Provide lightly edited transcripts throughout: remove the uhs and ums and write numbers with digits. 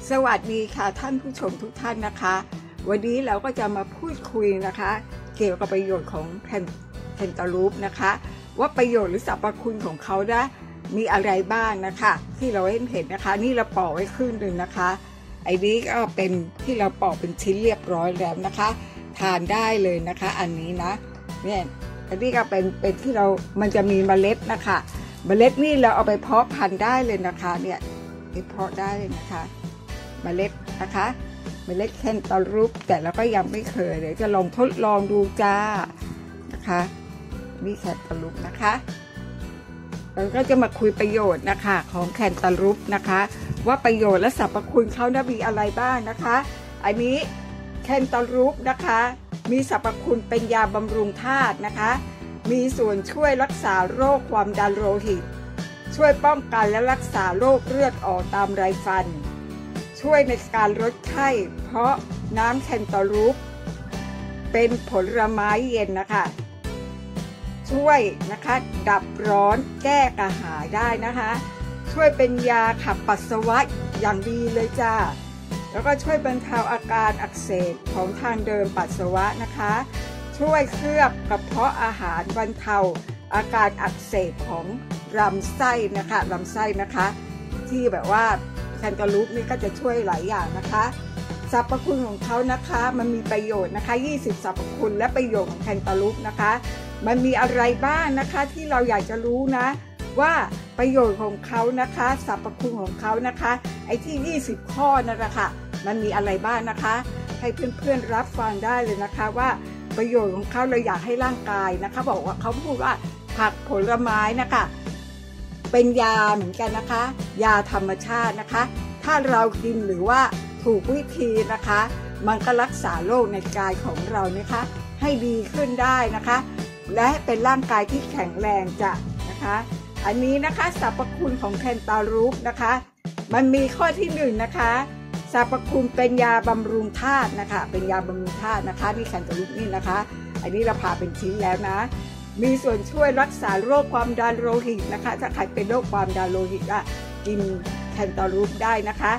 สวัสดีค่ะท่านผู้ชมทุกท่านนะคะวันนี้เราก็จะมาพูดคุยนะคะเกี่ยวกับประโยชน์ของแคนตาลูปนะคะว่าประโยชน์หรือสรรพคุณของเขานะมีอะไรบ้างนะคะที่เราเห็นนะคะนี่เราปอกไว้ครึ่งหนึ่งนะคะไอ้นี้ก็เป็นที่เราปอกเป็นชิ้นเรียบร้อยแล้วนะคะทานได้เลยนะคะอันนี้นะเนี่ยอันนี้ก็เป็นที่มันจะมีเมล็ดนะคะเมล็ดนี่เราเอาไปเพาะพันธุ์ได้เลยนะคะเนี่ยเพาะได้เลยนะคะเมล็ดนะคะเมล็ดแคนตาลูปแต่เราก็ยังไม่เคยเดี๋ยวจะลองทดลองดูจ้านะคะนี่แคนตาลูปนะคะเราก็จะมาคุยประโยชน์นะคะของแคนตาลูปนะคะว่าประโยชน์และสรรพคุณเขามีอะไรบ้างนะคะอันนี้แคนตาลูปนะคะมีสรรพคุณเป็นยาบำรุงธาตุนะคะมีส่วนช่วยรักษาโรคความดันโลหิตช่วยป้องกันและรักษาโรคเลือดออกตามไรฟันช่วยในการลดไข้เพราะน้ำแคนตาลูปเป็นผลไม้เย็นนะคะช่วยนะคะดับร้อนแก้กระหายได้นะคะช่วยเป็นยาขับปัสสาวะอย่างดีเลยจ้าแล้วก็ช่วยบรรเทาอาการอักเสบของทางเดินปัสสาวะนะคะช่วยเคลือบกระเพาะอาหารบรรเทาอาการอักเสบของลำไส้นะคะลำไส้นะคะที่แบบว่าแคนตาลูปนี่ก็จะช่วยหลายอย่างนะคะสรรพคุณของเขานะคะมันมีประโยชน์นะคะ20สรรพคุณและประโยชน์ของแคนตาลูปนะคะมันมีอะไรบ้างนะคะที่เราอยากจะรู้นะว่าประโยชน์ของเขานะคะสรรพคุณของเขานะคะไอ้ที่20ข้อนั่นแหละค่ะมันมีอะไรบ้างนะคะให้เพื่อนๆรับฟังได้เลยนะคะว่าประโยชน์ของเขาเราอยากให้ร่างกายนะคะบอกว่าเขาพูดว่าผักผลไม้นะคะเป็นยาเหมือนกันนะคะยาธรรมชาตินะคะถ้าเรากินหรือว่าถูกวิธีนะคะมันก็รักษาโรคในกายของเรานะคะให้ดีขึ้นได้นะคะและเป็นร่างกายที่แข็งแรงจ้ะนะคะอันนี้นะคะสรรพคุณของแคนตาลูปนะคะมันมีข้อที่1นะคะสรรพคุณเป็นยาบำรุงธาตุนะคะเป็นยาบำรุงธาตุนะคะนี่แคนตาลูปนี่นะคะอันนี้เราผ่าเป็นชิ้นแล้วนะมีส่วนช่วยรักษาโรคความดันโลหิตนะคะถ้าใครเป็นโรคความดันโลหิตก็กินแคนตาลูปได้นะคะ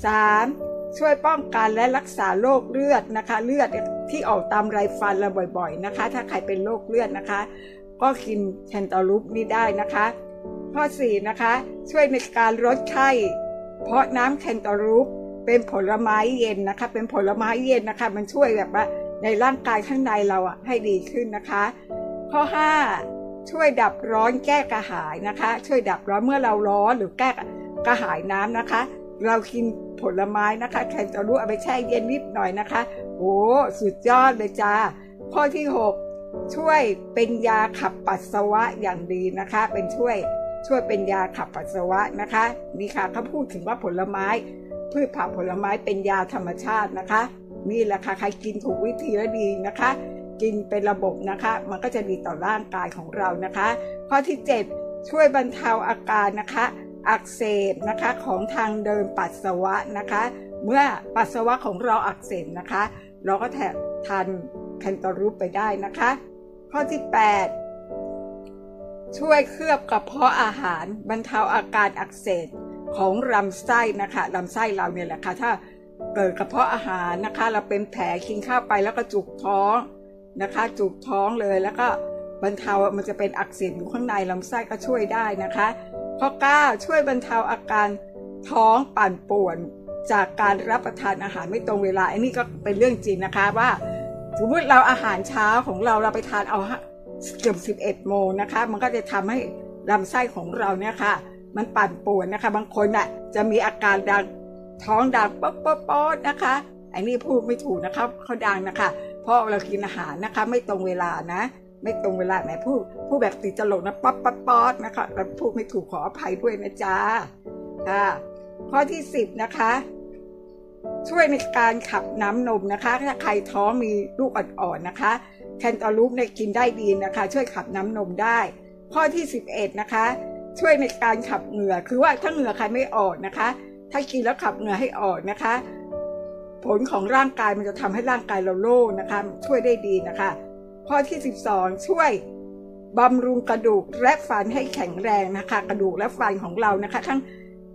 3ช่วยป้องกันและรักษาโรคเลือดนะคะเลือดที่ออกตามไรฟันเราบ่อยๆนะคะถ้าใครเป็นโรคเลือดนะคะก็กินแคนตาลูปนี้ได้นะคะข้อ4นะคะช่วยในการลดไข้เพราะน้ำแคนตาลูปเป็นผลไม้เย็นนะคะเป็นผลไม้เย็นนะคะมันช่วยแบบว่าในร่างกายข้างในเราให้ดีขึ้นนะคะข้อ5ช่วยดับร้อนแก้กระหายนะคะช่วยดับร้อนเมื่อเราร้อนหรือแก้กระหายน้ำนะคะเรากินผลไม้นะคะแคนตาลูปเอาไปแช่เย็นนิดหน่อยนะคะโอ้สุดยอดเลยจ้าข้อที่6ช่วยเป็นยาขับปัสสาวะอย่างดีนะคะเป็นช่วยเป็นยาขับปัสสาวะนะคะนี่ค่ะเขาพูดถึงว่าผลไม้พืชผักผลไม้เป็นยาธรรมชาตินะคะนี่แหละค่ะใครกินถูกวิธีและดีนะคะกินเป็นระบบนะคะมันก็จะดีต่อร่างกายของเรานะคะข้อที่7ช่วยบรรเทาอาการนะคะอักเสบนะคะของทางเดินปัสสาวะนะคะเมื่อปัสสาวะของเราอักเสบนะคะเราก็ทานแคนตาลูปไปได้นะคะข้อที่8ช่วยเคลือบกระเพาะอาหารบรรเทาอาการอักเสบของลำไส้นะคะลำไส้เราเนี่ยแหละค่ะถ้าเกิดกระเพาะอาหารนะคะเราเป็นแผลกินข้าวไปแล้วก็จุกท้องนะคะจุกท้องเลยแล้วก็บรรเทามันจะเป็นอักเสบอยู่ข้างในลำไส้ก็ช่วยได้นะคะข้อ9ช่วยบรรเทาอาการท้องปั่นป่วนจากการรับประทานอาหารไม่ตรงเวลาอันนี้ก็เป็นเรื่องจริงนะคะว่าสมมติเราอาหารเช้าของเราไปทานเอาเกือบ11 โมงนะคะมันก็จะทำให้ลำไส้ของเราเนี่ยค่ะมันปั่นป่วนนะคะบางคนจะมีอาการดังท้องดังป๊อดนะคะอันนี้พูดไม่ถูกนะคะเขาดังนะคะเพราะเรากินอาหารนะคะไม่ตรงเวลานะไม่ตรงเวลาไหนพูดแบบติดตลกนะป๊อดนะคะเราพูดไม่ถูกขออภัยด้วยนะจ๊ะค่ะข้อที่10นะคะช่วยในการขับน้ำนมนะคะถ้าใครท้องมีลูกอ่อนๆนะคะแคนตาลูปเนี่ยกินได้ดีนะคะช่วยขับน้ำนมได้ข้อที่11นะคะช่วยในการขับเหงื่อคือว่าถ้าเหงื่อใครไม่ออกนะคะถ้ากินแล้วขับเหงื่อให้ออกนะคะผลของร่างกายมันจะทำให้ร่างกายเราโล่งนะคะช่วยได้ดีนะคะข้อที่12ช่วยบำรุงกระดูกและฟันให้แข็งแรงนะคะกระดูกและฟันของเรานะคะทั้ง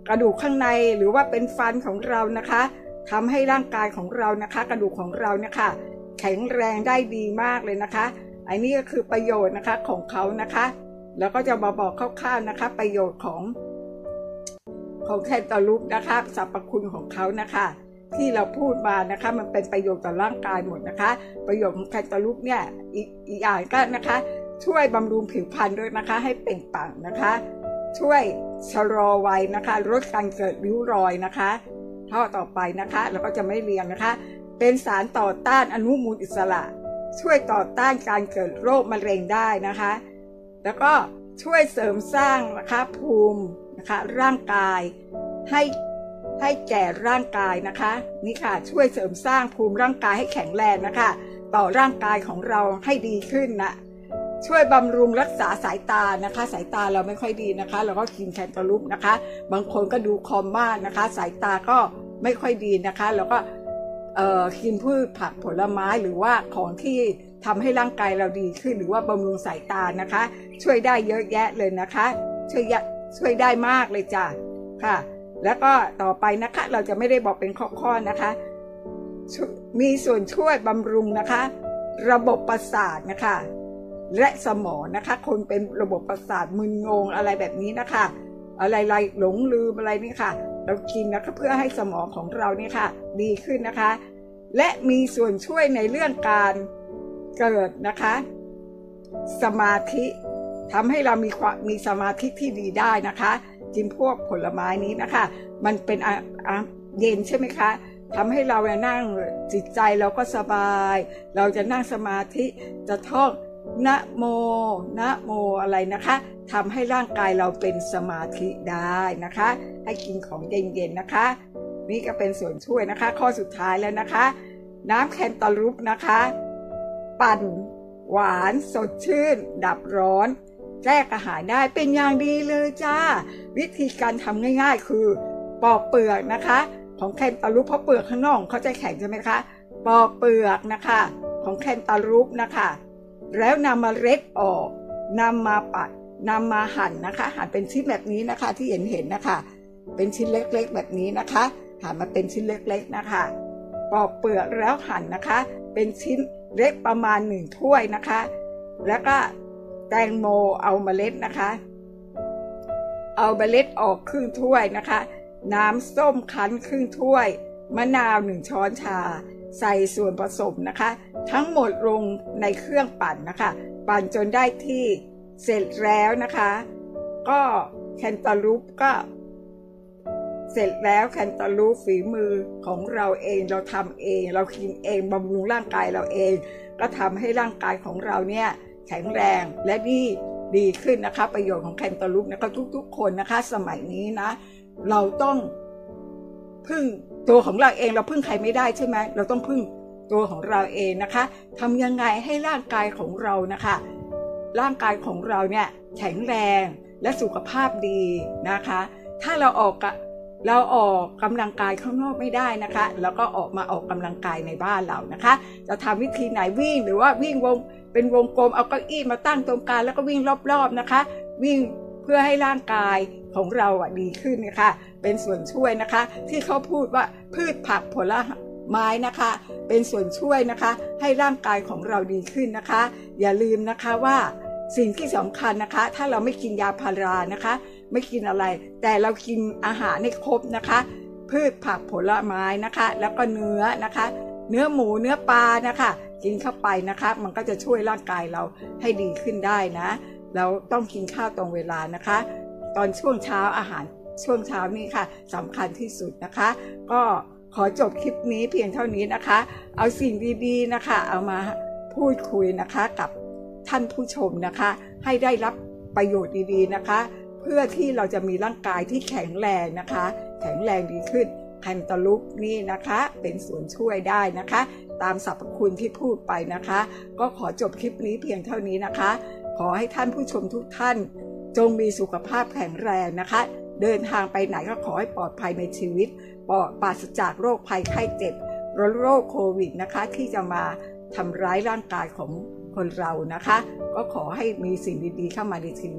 กระดูกข้างในหรือว่าเป็นฟันของเรานะคะทำให้ร่างกายของเรานะคะกระดูกของเราเนี่ยค่ะแข็งแรงได้ดีมากเลยนะคะอันนี้ก็คือประโยชน์นะคะของเขานะคะแล้วก็จะมาบอกคร่าวๆนะคะประโยชน์ของแคนตาลูปนะคะสรรพคุณของเขานะคะที่เราพูดมานะคะมันเป็นประโยชน์ต่อร่างกายหมดนะคะประโยชน์ของแคนตาลูปเนี่ยอีกอย่างก็นะคะช่วยบำรุงผิวพรรณด้วยนะคะให้เปล่งปลั่งนะคะช่วยชะลอวัยนะคะลดการเกิดริ้วรอยนะคะต่อไปนะคะเราก็จะไม่เรียงนะคะเป็นสารต่อต้านอนุมูลอิสระช่วยต่อต้านการเกิดโรคมะเร็งได้นะคะแล้วก็ช่วยเสริมสร้างนะคะภูมินะคะร่างกายให้แก่ร่างกายนะคะนี่ค่ะช่วยเสริมสร้างภูมิร่างกายให้แข็งแรงนะคะต่อร่างกายของเราให้ดีขึ้นนะช่วยบำรุงรักษาสายตานะคะสายตาเราไม่ค่อยดีนะคะเราก็กินแคนตาลูปนะคะบางคนก็ดูคอมมากนะคะสายตาก็ไม่ค่อยดีนะคะแล้วก็กินพืชผักผลไม้หรือว่าของที่ทำให้ร่างกายเราดีขึ้นหรือว่าบำรุงสายตานะคะช่วยได้เยอะแยะเลยนะคะช่วยได้มากเลยจ้ะค่ะแล้วก็ต่อไปนะคะเราจะไม่ได้บอกเป็นข้อๆนะคะมีส่วนช่วยบำรุงนะคะระบบประสาทนะคะและสมองนะคะคนเป็นระบบประสาทมึนงงอะไรแบบนี้นะคะอะไรหลงลืมอะไรนี่ค่ะเรากินนะคะเพื่อให้สมองของเราเนี่ยค่ะดีขึ้นนะคะและมีส่วนช่วยในเรื่องการเกิดนะคะสมาธิทำให้เรามีสมาธิที่ดีได้นะคะกินพวกผลไม้นี้นะคะมันเป็นเย็นใช่ไหมคะทำให้เรานั่งจิตใจเราก็สบายเราจะนั่งสมาธิจะท่องนะโมอะไรนะคะทำให้ร่างกายเราเป็นสมาธิได้นะคะให้กินของเย็นๆนะคะนี่ก็เป็นส่วนช่วยนะคะข้อสุดท้ายแล้วนะคะน้ำแคนตาลูปนะคะปั่นหวานสดชื่นดับร้อนแก้กระหายได้เป็นอย่างดีเลยจ้าวิธีการทำง่ายๆคือปอกเปลือกนะคะของแคนตาลูปเพราะเปลือกข้างนอกเขาจะแข็งใช่ไหมคะปอกเปลือกนะคะของแคนตาลูปนะคะแล้วนำเมล็ดออกนำมาปัดนำมาหั่นนะคะหั่นเป็นชิ้นแบบนี้นะคะที่เห็นนะคะเป็นชิ้นเล็กๆแบบนี้นะคะหั่นมาเป็นชิ้นเล็กๆนะคะปอกเปลือกแล้วหั่นนะคะเป็นชิ้นเล็กประมาณ1 ถ้วยนะคะแล้วก็แตงโมเอาเมล็ดนะคะเอาเมล็ดออกครึ่งถ้วยนะคะน้ำส้มคั้นครึ่งถ้วยมะนาว1 ช้อนชาใส่ส่วนผสมนะคะทั้งหมดลงในเครื่องปั่นนะคะปั่นจนได้ที่เสร็จแล้วนะคะก็แคนตาลูปก็เสร็จแล้วแคนตาลูปฝีมือของเราเองเราทำเองเรากินเองบำรุงร่างกายเราเองก็ทำให้ร่างกายของเราเนี่ยแข็งแรงและดีขึ้นนะคะประโยชน์ของแคนตาลูปนะคะทุกๆคนนะคะสมัยนี้นะเราต้องพึ่งตัวของเราเองเราพึ่งใครไม่ได้ใช่ไหมเราต้องพึ่งตัวของเราเองนะคะทำยังไงให้ร่างกายของเรานะคะร่างกายของเราเนี่ยแข็งแรงและสุขภาพดีนะคะถ้าเราออกกำลังกายข้างนอกไม่ได้นะคะแล้วก็ออกกำลังกายในบ้านเรานะคะจะทำวิธีไหนวิ่งหรือว่าวิ่งเป็นวงกลมเอาเก้าอี้มาตั้งตรงกลางแล้วก็วิ่งรอบๆนะคะวิ่งเพื่อให้ร่างกายของเราดีขึ้นนะคะเป็นส่วนช่วยนะคะที่เขาพูดว่าพืชผักผลไม้นะคะเป็นส่วนช่วยนะคะให้ร่างกายของเราดีขึ้นนะคะอย่าลืมนะคะว่าสิ่งที่สำคัญนะคะถ้าเราไม่กินยาพารานะคะไม่กินอะไรแต่เรากินอาหารให้ครบนะคะพืชผักผลไม้นะคะแล้วก็เนื้อนะคะเนื้อหมูเนื้อปลานะคะกินเข้าไปนะคะมันก็จะช่วยร่างกายเราให้ดีขึ้นได้นะเราต้องกินข้าวตรงเวลานะคะตอนช่วงเช้าอาหารช่วงเช้านี่ค่ะสำคัญที่สุดนะคะก็ขอจบคลิปนี้เพียงเท่านี้นะคะเอาสิ่งดีๆนะคะเอามาพูดคุยนะคะกับท่านผู้ชมนะคะให้ได้รับประโยชน์ดีๆนะคะเพื่อที่เราจะมีร่างกายที่แข็งแรงนะคะแข็งแรงดีขึ้นแคนตาลูปนี่นะคะเป็นส่วนช่วยได้นะคะตามสรรพคุณที่พูดไปนะคะก็ขอจบคลิปนี้เพียงเท่านี้นะคะขอให้ท่านผู้ชมทุกท่านจงมีสุขภาพแข็งแรงนะคะเดินทางไปไหนก็ขอให้ปลอดภัยในชีวิตปราศจากโรคภัยไข้เจ็บโรคโควิดนะคะที่จะมาทำร้ายร่างกายของคนเรานะคะก็ขอให้มีสิ่งดีๆเข้ามาในชีวิต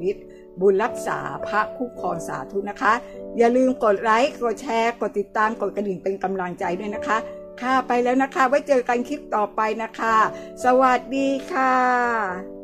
บุญรักษาพระคุ้มครองสาธุนะคะ อย่าลืมกดไลค์กดแชร์กดติดตามกดกระดิ่งเป็นกำลังใจด้วยนะคะค่ะไปแล้วนะคะไว้เจอกันคลิปต่อไปนะคะสวัสดีค่ะ